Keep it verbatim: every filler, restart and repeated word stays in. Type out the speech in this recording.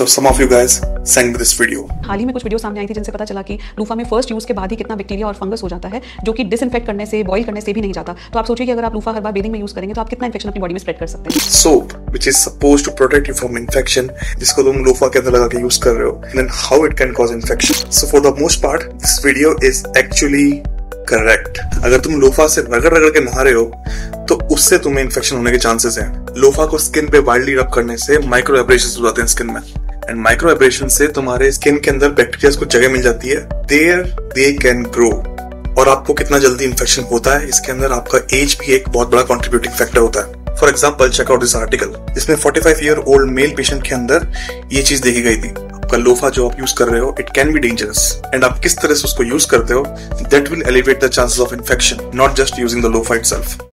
So some of you guys sent me this video. हाल ही में कुछ video सामने आई थी जिनसे पता चला कि लूफा में फर्स्ट यूज के बाद ही कितना बैक्टीरिया और फंगस हो जाता है, जो कि डिसइंफेक्ट करने से, बॉईल करने से भी नहीं जाता। तो आप सोचिए कि अगर आप लूफा हर बार बेदिंग में यूज करेंगे तो आप कितना इन्फेक्शन अपनी बॉडी में स्प्रेड कर सकते हैं। Soap, which is supposed to protect you from infection, जिसको तुम लोफा के अंदर लगा के यूज कर रहे हो, and then how it can cause infection. So for the most part, this video is actually correct. अगर तुम लोफा से रगड़ रगड़ के नहा रहे हो तो उससे तुम्हें इन्फेक्शन होने के चांसेस हैं। लोफा को स्किन पे वाइल्डली रब करने से माइक्रो एब्रेशंस हो जाते हैं स्किन में, एंड माइक्रो एब्रेशन से तुम्हारे स्किन के अंदर बैक्टीरिया को जगह मिल जाती है, देयर दे कैन ग्रो। और आपको कितना जल्दी इन्फेक्शन होता है, इसके अंदर आपका एज भी एक बहुत बड़ा कंट्रीब्यूटिंग फैक्टर होता है। For example, check out this article, जिसमें पैंतालीस ईयर ओल्ड मेल पेशेंट के अंदर ये चीज देखी गई थी। आपका लोफा जो आप यूज कर रहे हो, it can be dangerous, and आप किस तरह से उसको यूज करते हो, that will elevate the chances of infection, not just using the loofah itself.